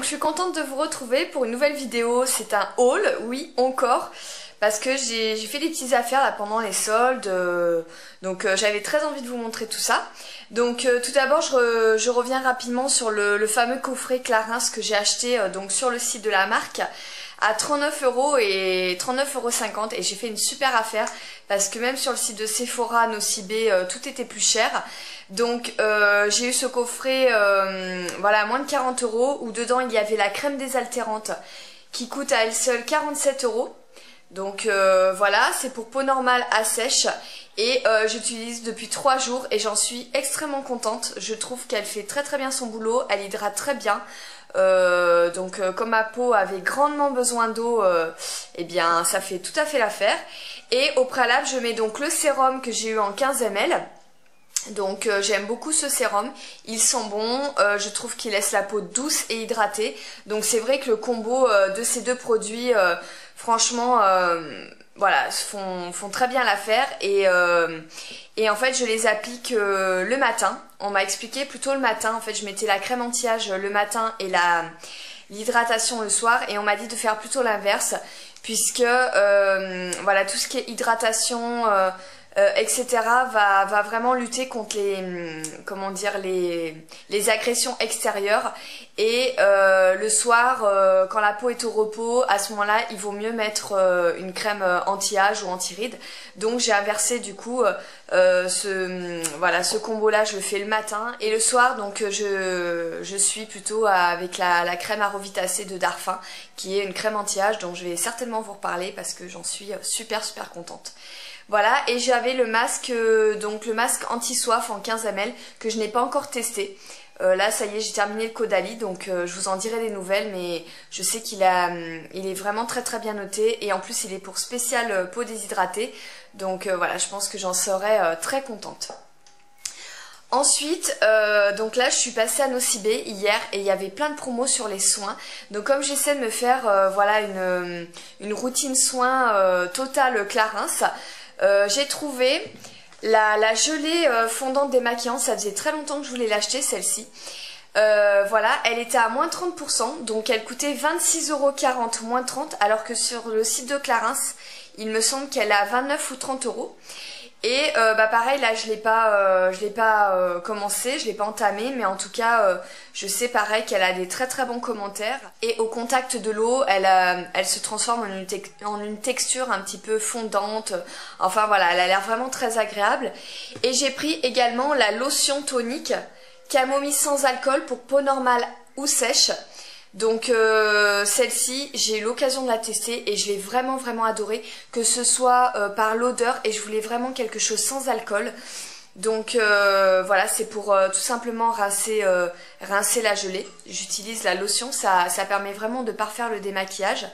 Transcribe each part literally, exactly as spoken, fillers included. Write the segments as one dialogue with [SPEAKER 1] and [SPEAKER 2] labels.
[SPEAKER 1] je suis contente de vous retrouver pour une nouvelle vidéo. C'est un haul, oui, encore, parce que j'ai fait des petites affaires là pendant les soldes, euh, donc euh, j'avais très envie de vous montrer tout ça. Donc euh, tout d'abord je, re, je reviens rapidement sur le, le fameux coffret Clarins que j'ai acheté euh, donc sur le site de la marque à trente-neuf euros et trente-neuf euros cinquante, et j'ai fait une super affaire parce que même sur le site de Sephora, Nocibé, euh, tout était plus cher. Donc euh, j'ai eu ce coffret euh, voilà, à moins de quarante euros, où dedans il y avait la crème désaltérante qui coûte à elle seule quarante-sept euros. Donc euh, voilà, c'est pour peau normale à sèche, et euh, j'utilise depuis trois jours et j'en suis extrêmement contente. Je trouve qu'elle fait très très bien son boulot, elle hydrate très bien. Euh, donc euh, comme ma peau avait grandement besoin d'eau, euh, eh bien ça fait tout à fait l'affaire. Et au préalable je mets donc le sérum que j'ai eu en quinze millilitres. Donc euh, j'aime beaucoup ce sérum, il sent bon, euh, je trouve qu'il laisse la peau douce et hydratée. Donc c'est vrai que le combo euh, de ces deux produits, euh, franchement, euh, voilà, font, font très bien l'affaire. Et, euh, et en fait je les applique euh, le matin. On m'a expliqué plutôt le matin, en fait je mettais la crème anti-âge le matin et la l'hydratation le soir. Et on m'a dit de faire plutôt l'inverse, puisque euh, voilà, tout ce qui est hydratation... Euh, Euh, et cetera va, va vraiment lutter contre les, comment dire, les, les agressions extérieures. Et euh, le soir, euh, quand la peau est au repos, à ce moment-là, il vaut mieux mettre euh, une crème euh, anti-âge ou anti-rides. Donc j'ai inversé du coup euh, ce, voilà, ce combo-là, je le fais le matin. Et le soir, donc je, je suis plutôt avec la, la crème Arovitacé de Darphin, qui est une crème anti-âge dont je vais certainement vous reparler parce que j'en suis super super contente. Voilà, et j'avais le masque, euh, donc le masque anti-soif en quinze millilitres que je n'ai pas encore testé. Euh, là, ça y est, j'ai terminé le Caudalie, donc euh, je vous en dirai des nouvelles, mais je sais qu'il a, hum, il est vraiment très très bien noté, et en plus il est pour spécial euh, peau déshydratée, donc euh, voilà, je pense que j'en serai euh, très contente. Ensuite, euh, donc là je suis passée à Nocibé hier et il y avait plein de promos sur les soins. Donc comme j'essaie de me faire euh, voilà, une, une routine soins euh, totale Clarins, Euh, j'ai trouvé la, la gelée euh, fondante démaquillante. Ça faisait très longtemps que je voulais l'acheter, celle-ci. Euh, voilà, elle était à moins trente pour cent, donc elle coûtait vingt-six euros quarante, moins trente, alors que sur le site de Clarins, il me semble qu'elle est à vingt-neuf ou trente euros. Et euh, bah pareil, là je l'ai pas, euh, je l'ai pas euh, commencé, je l'ai pas entamé, mais en tout cas euh, je sais pareil qu'elle a des très très bons commentaires. Et au contact de l'eau, elle, euh, elle se transforme en une, en une texture un petit peu fondante. Enfin voilà, elle a l'air vraiment très agréable. Et j'ai pris également la lotion tonique camomille sans alcool pour peau normale ou sèche. Donc euh, celle-ci, j'ai eu l'occasion de la tester et je l'ai vraiment vraiment adorée, que ce soit euh, par l'odeur, et je voulais vraiment quelque chose sans alcool. Donc euh, voilà, c'est pour euh, tout simplement rincer, euh, rincer la gelée. J'utilise la lotion, ça, ça permet vraiment de parfaire le démaquillage.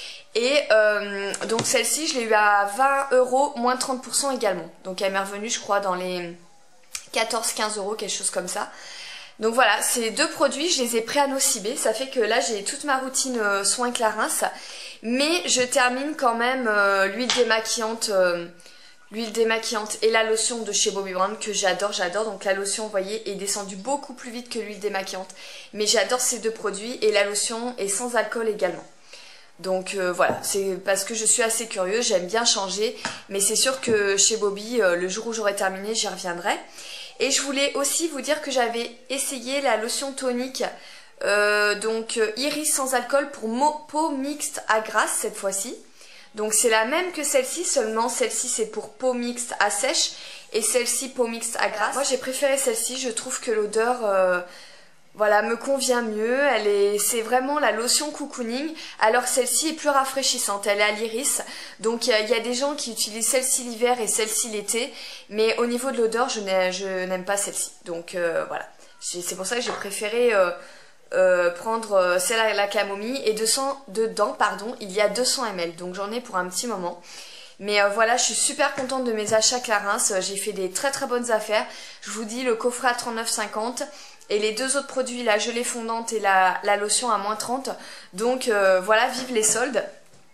[SPEAKER 1] Et euh, donc celle-ci, je l'ai eu à vingt euros, moins trente pour cent également. Donc elle m'est revenue, je crois, dans les quatorze quinze euros, quelque chose comme ça. Donc voilà, ces deux produits, je les ai pris à Nocibé. Ça fait que là, j'ai toute ma routine euh, soins Clarins. Mais je termine quand même euh, l'huile démaquillante, euh, l'huile démaquillante et la lotion de chez Bobbi Brown que j'adore, j'adore. Donc la lotion, vous voyez, est descendue beaucoup plus vite que l'huile démaquillante. Mais j'adore ces deux produits, et la lotion est sans alcool également. Donc euh, voilà, c'est parce que je suis assez curieuse, j'aime bien changer. Mais c'est sûr que chez Bobbi, euh, le jour où j'aurai terminé, j'y reviendrai. Et je voulais aussi vous dire que j'avais essayé la lotion tonique, euh, donc euh, iris sans alcool pour peau mixte à grasse cette fois-ci. Donc c'est la même que celle-ci, seulement celle-ci c'est pour peau mixte à sèche, et celle-ci peau mixte à grasse. Moi j'ai préféré celle-ci, je trouve que l'odeur... Euh, Voilà, me convient mieux. Elle est, c'est vraiment la lotion cocooning. Alors celle-ci est plus rafraîchissante, elle est à l'iris. Donc il y, y a des gens qui utilisent celle-ci l'hiver et celle-ci l'été. Mais au niveau de l'odeur, je n'aime pas celle-ci. Donc euh, voilà, c'est pour ça que j'ai préféré euh, euh, prendre celle à la camomille. Et deux cents, dedans, pardon, il y a deux cents millilitres. Donc j'en ai pour un petit moment. Mais euh, voilà, je suis super contente de mes achats Clarins. J'ai fait des très très bonnes affaires. Je vous dis, le coffret à trente-neuf cinquante. Et les deux autres produits, la gelée fondante et la, la lotion à moins trente. Donc euh, voilà, vive les soldes.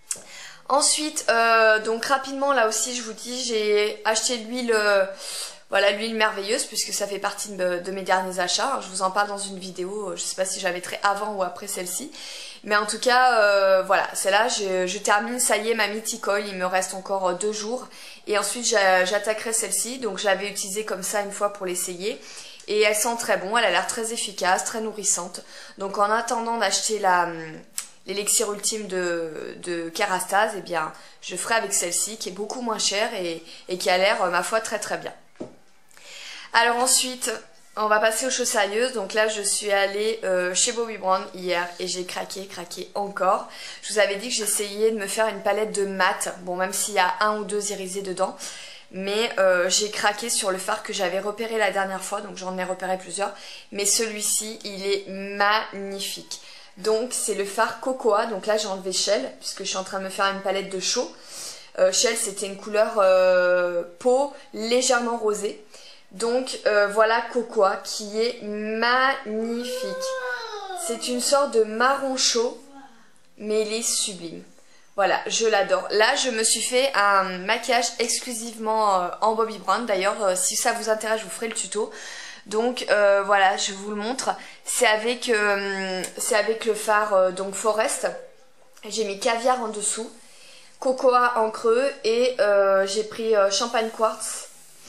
[SPEAKER 1] Ensuite, euh, donc rapidement, là aussi je vous dis, j'ai acheté l'huile, euh, Voilà, l'huile merveilleuse, puisque ça fait partie de, de mes derniers achats. Je vous en parle dans une vidéo, je sais pas si je la mettrai avant ou après celle-ci. Mais en tout cas, euh, voilà, celle-là, je, je termine, ça y est, ma Mythic Oil, il me reste encore deux jours. Et ensuite, j'attaquerai celle-ci, donc je l'avais utilisée comme ça une fois pour l'essayer. Et elle sent très bon, elle a l'air très efficace, très nourrissante. Donc en attendant d'acheter la... l'élixir ultime de, de Kerastase, eh bien, je ferai avec celle-ci qui est beaucoup moins chère et, et qui a l'air, ma foi, très très bien. Alors ensuite, on va passer aux choses sérieuses. Donc là, je suis allée euh, chez Bobbi Brown hier et j'ai craqué, craqué encore. Je vous avais dit que j'essayais de me faire une palette de mat. Bon, même s'il y a un ou deux irisés dedans. Mais euh, j'ai craqué sur le fard que j'avais repéré la dernière fois. Donc j'en ai repéré plusieurs. Mais celui-ci, il est magnifique. Donc c'est le fard Cocoa. Donc là, j'ai enlevé Shell puisque je suis en train de me faire une palette de chaud. Euh, Shell, c'était une couleur euh, peau légèrement rosée. Donc euh, voilà Cocoa qui est magnifique. C'est une sorte de marron chaud, mais il est sublime. Voilà, je l'adore. Là, je me suis fait un maquillage exclusivement euh, en Bobbi Brown. D'ailleurs, euh, si ça vous intéresse, je vous ferai le tuto. Donc euh, voilà, je vous le montre. C'est avec, euh, c'est avec le fard euh, donc Forest. J'ai mis caviar en dessous, Cocoa en creux et euh, j'ai pris euh, Champagne Quartz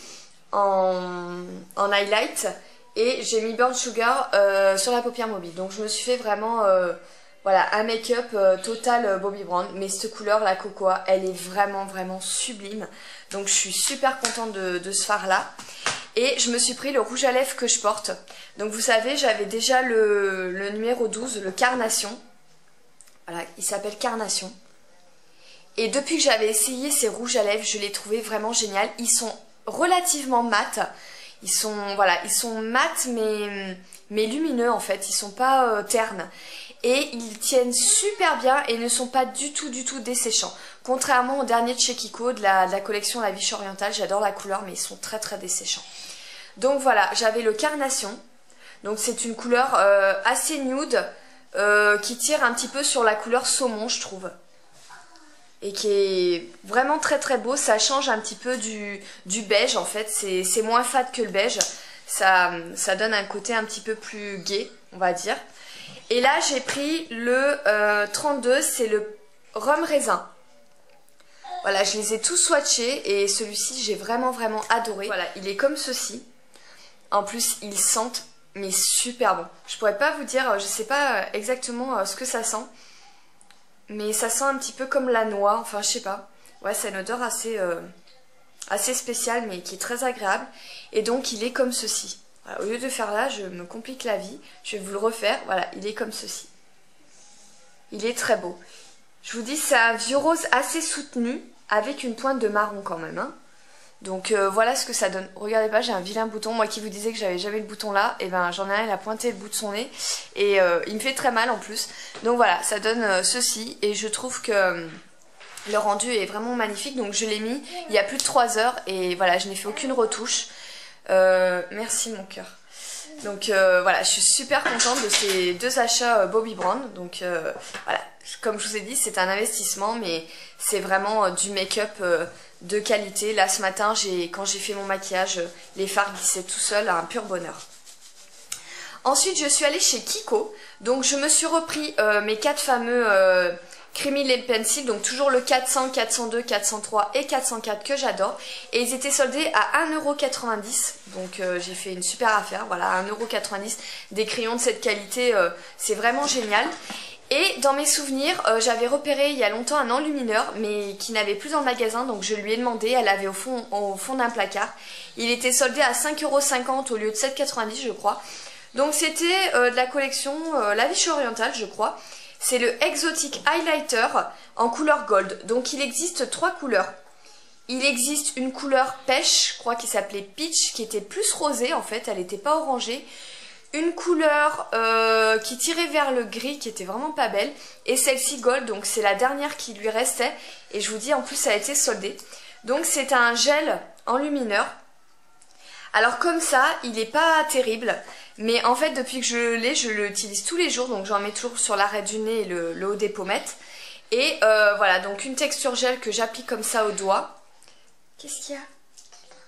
[SPEAKER 1] en, en highlight et j'ai mis Burnt Sugar euh, sur la paupière mobile. Donc je me suis fait vraiment euh, voilà, un make-up euh, total euh, Bobbi Brown. Mais cette couleur, la Cocoa, elle est vraiment vraiment sublime. Donc je suis super contente de, de ce fard là. Et je me suis pris le rouge à lèvres que je porte. Donc vous savez, j'avais déjà le, le numéro douze, le Carnation. Voilà, il s'appelle Carnation. Et depuis que j'avais essayé ces rouges à lèvres, je les trouvais vraiment géniaux. Ils sont relativement mat, ils sont voilà, ils sont mat mais mais lumineux en fait, ils sont pas euh, ternes et ils tiennent super bien et ne sont pas du tout du tout desséchants. Contrairement au dernier de chez Kiko de la, de la collection La Viche Orientale, j'adore la couleur mais ils sont très très desséchants. Donc voilà, j'avais le Carnation. Donc c'est une couleur euh, assez nude euh, qui tire un petit peu sur la couleur saumon, je trouve. Et qui est vraiment très très beau. Ça change un petit peu du, du beige en fait, c'est moins fade que le beige, ça, ça donne un côté un petit peu plus gai on va dire. Et là j'ai pris le euh, trente-deux, c'est le rhum raisin. Voilà, je les ai tous swatchés et celui-ci j'ai vraiment vraiment adoré. Voilà, il est comme ceci. En plus ils sentent mais super bon. Je pourrais pas vous dire, je sais pas exactement ce que ça sent. Mais ça sent un petit peu comme la noix, enfin je sais pas. Ouais, c'est une odeur assez, euh, assez spéciale mais qui est très agréable. Et donc il est comme ceci. Voilà, au lieu de faire là, je me complique la vie. Je vais vous le refaire. Voilà, il est comme ceci. Il est très beau. Je vous dis, c'est un vieux rose assez soutenu avec une pointe de marron quand même. Hein. Donc euh, voilà ce que ça donne. Regardez pas, j'ai un vilain bouton. Moi qui vous disais que j'avais jamais le bouton là, et ben j'en ai un, il a pointé le bout de son nez. Et euh, il me fait très mal en plus. Donc voilà, ça donne euh, ceci. Et je trouve que euh, le rendu est vraiment magnifique. Donc je l'ai mis il y a plus de trois heures. Et voilà, je n'ai fait aucune retouche. Euh, merci mon cœur. Donc euh, voilà, je suis super contente de ces deux achats euh, Bobbi Brown. Donc euh, voilà, comme je vous ai dit, c'est un investissement. Mais c'est vraiment euh, du make-up... Euh, de qualité. Là ce matin quand j'ai fait mon maquillage, les fards glissaient tout seuls, un pur bonheur. Ensuite je suis allée chez Kiko, donc je me suis repris euh, mes quatre fameux euh, Creamy Nail Pencil, donc toujours le quatre cents, quatre cent deux, quatre cent trois et quatre cent quatre que j'adore, et ils étaient soldés à un euro quatre-vingt-dix, donc euh, j'ai fait une super affaire, voilà, un euro quatre-vingt-dix, des crayons de cette qualité, euh, c'est vraiment génial. Et dans mes souvenirs, euh, j'avais repéré il y a longtemps un enlumineur, mais qui n'avait plus dans le magasin, donc je lui ai demandé, elle avait au fond, au fond d'un placard. Il était soldé à cinq euros cinquante au lieu de sept euros quatre-vingt-dix je crois. Donc c'était euh, de la collection euh, La Viche Orientale je crois. C'est le Exotic Highlighter en couleur gold. Donc il existe trois couleurs. Il existe une couleur pêche, je crois qu'il s'appelait Peach, qui était plus rosée en fait, elle n'était pas orangée. Une couleur euh, qui tirait vers le gris qui était vraiment pas belle. Et celle-ci gold, donc c'est la dernière qui lui restait. Et je vous dis en plus ça a été soldé. Donc c'est un gel enlumineur. Alors comme ça, il n'est pas terrible. Mais en fait depuis que je l'ai, je l'utilise tous les jours. Donc j'en mets toujours sur l'arrêt du nez et le, le haut des pommettes. Et euh, voilà, donc une texture gel que j'applique comme ça au doigt. Qu'est-ce qu'il y a?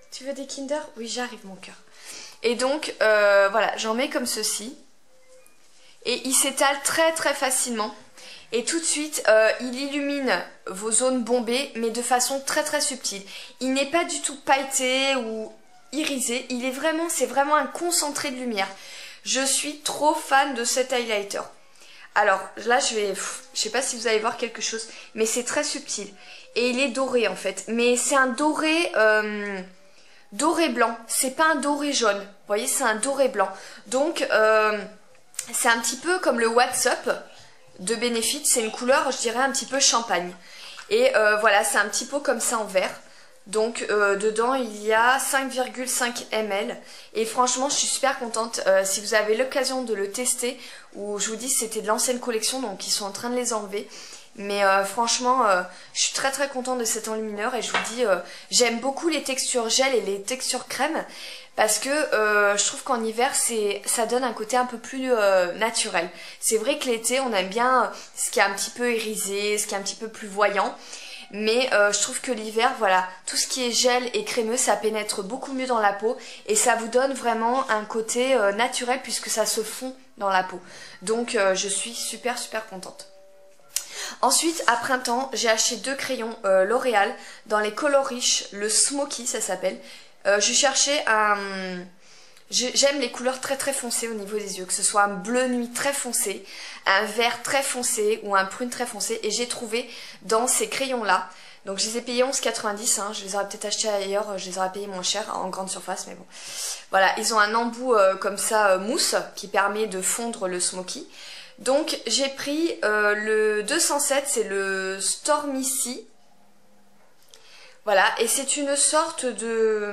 [SPEAKER 1] Tu veux des Kinder? Oui, j'arrive mon cœur. Et donc, euh, voilà, j'en mets comme ceci. Et il s'étale très très facilement. Et tout de suite, euh, il illumine vos zones bombées, mais de façon très très subtile. Il n'est pas du tout pailleté ou irisé. Il est vraiment, c'est vraiment un concentré de lumière. Je suis trop fan de cet highlighter. Alors là, je vais, pff, je sais pas si vous allez voir quelque chose, mais c'est très subtil. Et il est doré en fait. Mais c'est un doré... Euh, doré blanc, c'est pas un doré jaune, vous voyez, c'est un doré blanc. Donc euh, c'est un petit peu comme le What's Up de Benefit, c'est une couleur, je dirais, un petit peu champagne. Et euh, voilà, c'est un petit pot comme ça en verre. Donc euh, dedans il y a cinq virgule cinq millilitres et franchement je suis super contente. Euh, si vous avez l'occasion de le tester, ou je vous dis c'était de l'ancienne collection donc ils sont en train de les enlever. Mais euh, franchement, euh, je suis très très contente de cet enlumineur et je vous dis, euh, j'aime beaucoup les textures gel et les textures crème parce que euh, je trouve qu'en hiver, c'est, ça donne un côté un peu plus euh, naturel. C'est vrai que l'été, on aime bien ce qui est un petit peu irisé, ce qui est un petit peu plus voyant. Mais euh, je trouve que l'hiver, voilà, tout ce qui est gel et crémeux, ça pénètre beaucoup mieux dans la peau et ça vous donne vraiment un côté euh, naturel puisque ça se fond dans la peau. Donc euh, je suis super super contente. Ensuite, à printemps, j'ai acheté deux crayons euh, L'Oréal dans les colors riches, le Smoky ça s'appelle. Euh, je cherchais un... J'aime les couleurs très très foncées au niveau des yeux, que ce soit un bleu nuit très foncé, un vert très foncé ou un prune très foncé. Et j'ai trouvé dans ces crayons là, donc je les ai payés onze euros quatre-vingt-dix, hein, je les aurais peut-être achetés ailleurs, je les aurais payés moins cher en grande surface, mais bon. Voilà, ils ont un embout euh, comme ça euh, mousse qui permet de fondre le Smoky. Donc j'ai pris euh, le deux cent sept, c'est le Stormy Sea. Voilà, et c'est une sorte de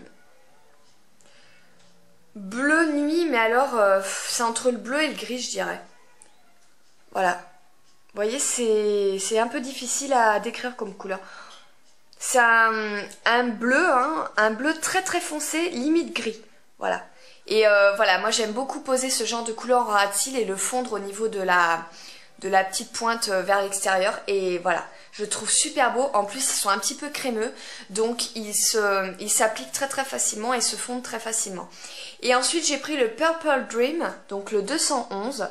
[SPEAKER 1] bleu nuit, mais alors euh, c'est entre le bleu et le gris je dirais. Voilà. Vous voyez, c'est un peu difficile à décrire comme couleur. C'est un, un bleu, hein, un bleu très très foncé, limite gris. Voilà. Et euh, voilà, moi j'aime beaucoup poser ce genre de couleur en ras de cils et le fondre au niveau de la, de la petite pointe vers l'extérieur. Et voilà, je le trouve super beau. En plus, ils sont un petit peu crémeux, donc ils se, ils s'appliquent très très facilement et se fondent très facilement. Et ensuite, j'ai pris le Purple Dream, donc le deux cent onze.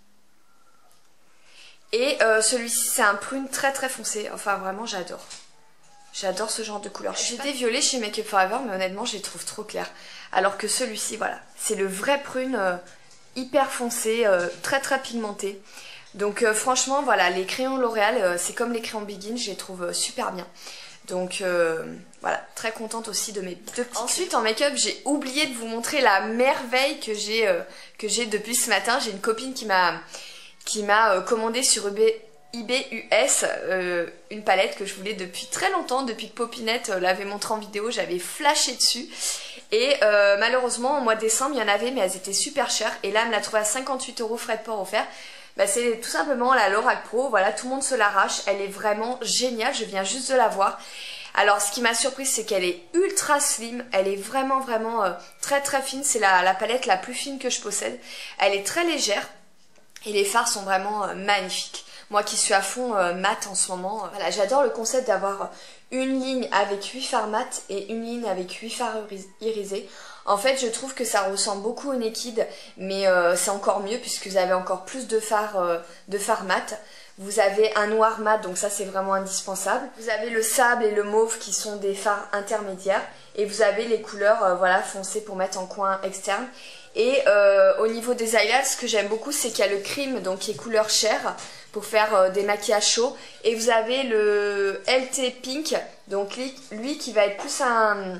[SPEAKER 1] Et euh, celui-ci, c'est un prune très très foncé. Enfin, vraiment, j'adore. J'adore ce genre de couleur. J'ai des violets chez Make Up For Ever, mais honnêtement, je les trouve trop clairs. Alors que celui-ci, voilà, c'est le vrai prune euh, hyper foncé, euh, très très pigmenté. Donc euh, franchement, voilà, les crayons L'Oréal, euh, c'est comme les crayons Begin, je les trouve euh, super bien. Donc euh, voilà, très contente aussi de mes deux petits. Ensuite, en make-up, j'ai oublié de vous montrer la merveille que j'ai euh, que j'ai depuis ce matin. J'ai une copine qui m'a qui m'a euh, commandé sur eBay. eBay U S, euh, une palette que je voulais depuis très longtemps, depuis que Popinette euh, l'avait montré en vidéo, j'avais flashé dessus. Et euh, malheureusement, au mois de décembre, il y en avait, mais elles étaient super chères. Et là, elle me l'a trouvée à cinquante-huit euros, frais de port offert. Bah, c'est tout simplement la Lorac Pro, voilà, tout le monde se l'arrache. Elle est vraiment géniale, je viens juste de la voir. Alors, ce qui m'a surprise, c'est qu'elle est ultra slim. Elle est vraiment, vraiment euh, très, très fine. C'est la, la palette la plus fine que je possède. Elle est très légère. Et les fards sont vraiment euh, magnifiques. Moi qui suis à fond euh, mat en ce moment, euh, voilà, j'adore le concept d'avoir une ligne avec huit fards mat et une ligne avec huit fards irisés. En fait, je trouve que ça ressemble beaucoup au Naked, mais euh, c'est encore mieux puisque vous avez encore plus de fards, euh, de fards mat. Vous avez un noir mat, donc ça c'est vraiment indispensable. Vous avez le sable et le mauve qui sont des fards intermédiaires. Et vous avez les couleurs euh, voilà, foncées pour mettre en coin externe. Et euh, au niveau des highlights, ce que j'aime beaucoup, c'est qu'il y a le cream, donc qui est couleur chair, pour faire euh, des maquillages chauds. Et vous avez le L T Pink, donc lui, lui qui va être plus un,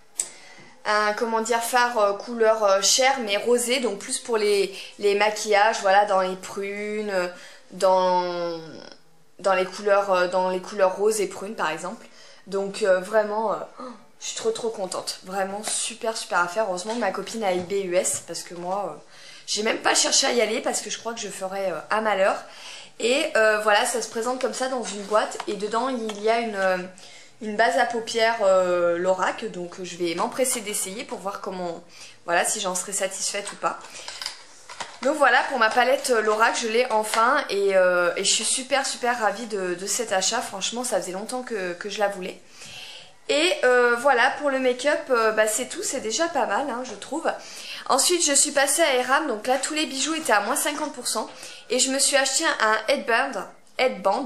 [SPEAKER 1] un comment dire, fard euh, couleur euh, chair, mais rosé, donc plus pour les, les maquillages, voilà, dans les prunes, dans, dans, les couleurs, euh, dans les couleurs roses et prunes, par exemple. Donc euh, vraiment... Euh, je suis trop trop contente, vraiment super super affaire. Heureusement que ma copine a eBay U S parce que moi, euh, j'ai même pas cherché à y aller parce que je crois que je ferais euh, à malheur. Et euh, voilà, ça se présente comme ça dans une boîte et dedans il y a une, euh, une base à paupières euh, Lorac. Donc je vais m'empresser d'essayer pour voir comment, voilà, si j'en serai satisfaite ou pas. Donc voilà pour ma palette Lorac, je l'ai enfin et, euh, et je suis super super ravie de, de cet achat. Franchement, ça faisait longtemps que, que je la voulais. Et euh, voilà, pour le make-up, euh, bah, c'est tout, c'est déjà pas mal, hein, je trouve. Ensuite, je suis passée à Eram, donc là, tous les bijoux étaient à moins cinquante pour cent. Et je me suis acheté un headband, headband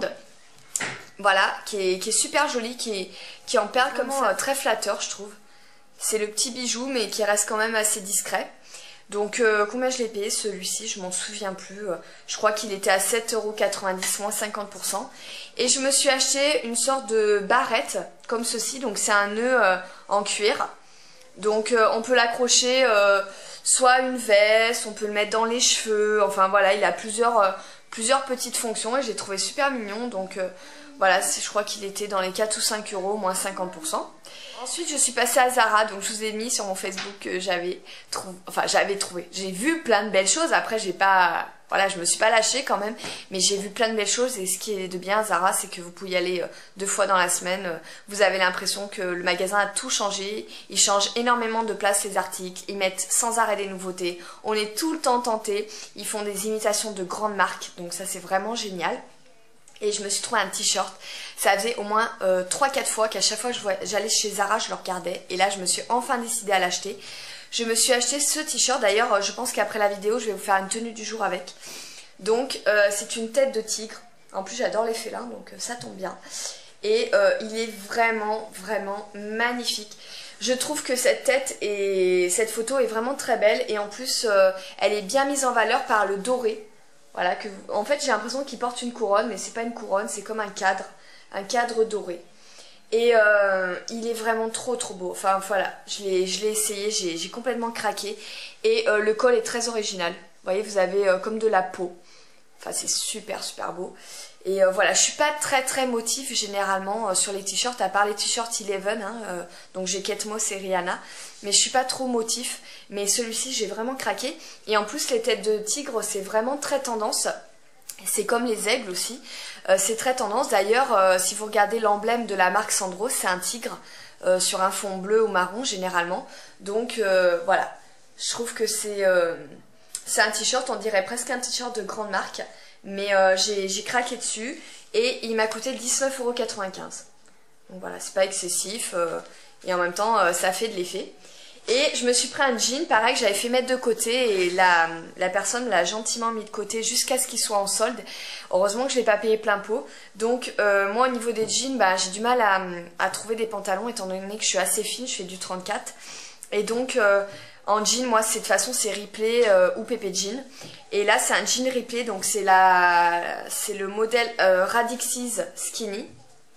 [SPEAKER 1] voilà, qui est, qui est super joli, qui est, qui est en perles comme ça, euh, très flatteur, je trouve. C'est le petit bijou, mais qui reste quand même assez discret. Donc, euh, combien je l'ai payé celui-ci? Je m'en souviens plus. Je crois qu'il était à sept euros quatre-vingt-dix, moins cinquante pour cent. Et je me suis acheté une sorte de barrette, comme ceci. Donc, c'est un nœud euh, en cuir. Donc, euh, on peut l'accrocher euh, soit à une veste, on peut le mettre dans les cheveux. Enfin, voilà, il a plusieurs, euh, plusieurs petites fonctions et j'ai trouvé super mignon. Donc, euh, voilà, je crois qu'il était dans les quatre ou cinq euros, moins cinquante pour cent. Ensuite, je suis passée à Zara, donc je vous ai mis sur mon Facebook que j'avais trouvé, enfin j'avais trouvé. J'ai vu plein de belles choses. Après, j'ai pas, voilà, je me suis pas lâchée quand même, mais j'ai vu plein de belles choses. Et ce qui est de bien à Zara, c'est que vous pouvez y aller deux fois dans la semaine. Vous avez l'impression que le magasin a tout changé. Ils changent énormément de place les articles. Ils mettent sans arrêt des nouveautés. On est tout le temps tenté. Ils font des imitations de grandes marques, donc ça c'est vraiment génial. Et je me suis trouvé un t-shirt. Ça faisait au moins euh, trois quatre fois qu'à chaque fois que j'allais chez Zara, je le regardais. Et là, je me suis enfin décidée à l'acheter. Je me suis acheté ce t-shirt. D'ailleurs, je pense qu'après la vidéo, je vais vous faire une tenue du jour avec. Donc, euh, c'est une tête de tigre. En plus, j'adore les félins, donc euh, ça tombe bien. Et euh, il est vraiment, vraiment magnifique. Je trouve que cette tête et cette photo est vraiment très belle. Et en plus, euh, elle est bien mise en valeur par le doré. Voilà, que vous... en fait j'ai l'impression qu'il porte une couronne, mais c'est pas une couronne, c'est comme un cadre, un cadre doré. Et euh, il est vraiment trop trop beau. Enfin voilà, je l'ai essayé, j'ai complètement craqué. Et euh, le col est très original. Vous voyez, vous avez euh, comme de la peau. Enfin c'est super super beau. Et euh, voilà, je suis pas très très motif généralement euh, sur les t-shirts, à part les t-shirts Eleven, hein, euh, donc j'ai Kate Moss et Rihanna, mais je suis pas trop motif, mais celui-ci j'ai vraiment craqué. Et en plus les têtes de tigre c'est vraiment très tendance, c'est comme les aigles aussi, euh, c'est très tendance. D'ailleurs euh, si vous regardez l'emblème de la marque Sandro, c'est un tigre euh, sur un fond bleu ou marron généralement, donc euh, voilà, je trouve que c'est euh, c'est un t-shirt, on dirait presque un t-shirt de grande marque. Mais euh, j'ai craqué dessus et il m'a coûté dix-neuf euros quatre-vingt-quinze. Donc voilà, c'est pas excessif euh, et en même temps euh, ça fait de l'effet. Et je me suis pris un jean, pareil, que j'avais fait mettre de côté et la, la personne l'a gentiment mis de côté jusqu'à ce qu'il soit en solde. Heureusement que je ne l'ai pas payé plein pot. Donc euh, moi au niveau des jeans, bah, j'ai du mal à, à trouver des pantalons étant donné que je suis assez fine, je fais du trente-quatre. Et donc... Euh, en jean, moi, c'est de toute façon, c'est Ripley euh, ou Pepe Jean. Et là, c'est un jean Ripley, donc c'est la, c'est le modèle euh, Radixis Skinny.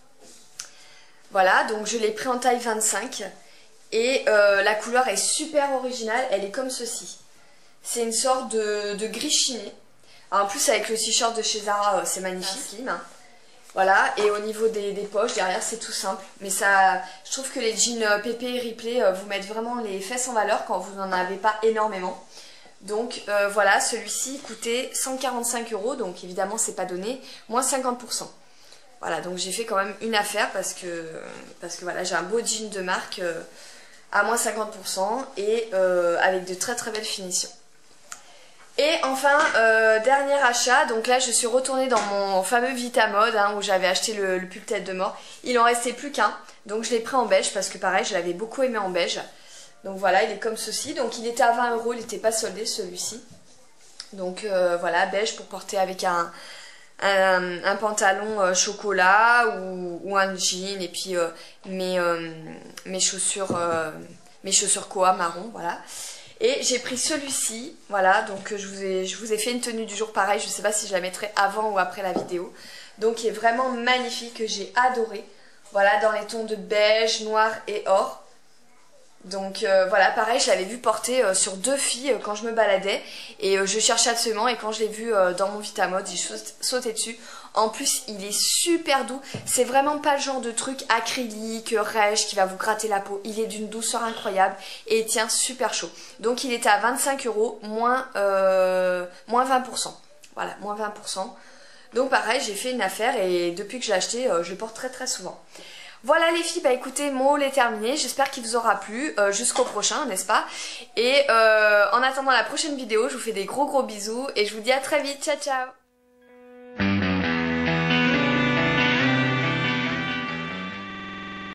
[SPEAKER 1] Voilà, donc je l'ai pris en taille vingt-cinq. Et euh, la couleur est super originale, elle est comme ceci. C'est une sorte de, de gris chiné. Alors, en plus, avec le t-shirt de chez Zara, euh, c'est magnifique. Ah. Voilà, et au niveau des, des poches, derrière c'est tout simple. Mais ça, je trouve que les jeans euh, Pepe et Ripley euh, vous mettent vraiment les fesses en valeur quand vous n'en avez pas énormément. Donc euh, voilà, celui-ci coûtait cent quarante-cinq euros, donc évidemment c'est pas donné, moins cinquante pour cent. Voilà, donc j'ai fait quand même une affaire parce que, parce que voilà, j'ai un beau jean de marque euh, à moins cinquante pour cent et euh, avec de très très belles finitions. Et enfin, euh, dernier achat, donc là je suis retournée dans mon fameux Vitamode hein, où j'avais acheté le, le pull tête de mort. Il en restait plus qu'un, donc je l'ai pris en beige parce que pareil, je l'avais beaucoup aimé en beige. Donc voilà, il est comme ceci, donc il était à vingt euros, il n'était pas soldé celui-ci. Donc euh, voilà, beige pour porter avec un, un, un pantalon euh, chocolat ou, ou un jean et puis euh, mes, euh, mes chaussures, euh, mes chaussures Koa marron, voilà. Et j'ai pris celui-ci, voilà, donc je vous, ai, je vous ai fait une tenue du jour pareil, je ne sais pas si je la mettrai avant ou après la vidéo. Donc il est vraiment magnifique, que j'ai adoré. Voilà, dans les tons de beige, noir et or. Donc euh, voilà, pareil, je l'avais vu porter euh, sur deux filles euh, quand je me baladais. Et euh, je cherchais absolument, et quand je l'ai vu euh, dans mon Vitamode, j'ai sauté dessus. En plus, il est super doux. C'est vraiment pas le genre de truc acrylique, rêche, qui va vous gratter la peau. Il est d'une douceur incroyable et il tient super chaud. Donc il était à vingt-cinq euros, moins, euh, moins vingt pour cent. Voilà, moins vingt pour cent. Donc pareil, j'ai fait une affaire et depuis que je l'ai acheté, euh, je le porte très très souvent. Voilà les filles, bah écoutez, mon haul est terminé. J'espère qu'il vous aura plu. Euh, jusqu'au prochain, n'est-ce pas? Et euh, en attendant la prochaine vidéo, je vous fais des gros gros bisous et je vous dis à très vite. Ciao ciao.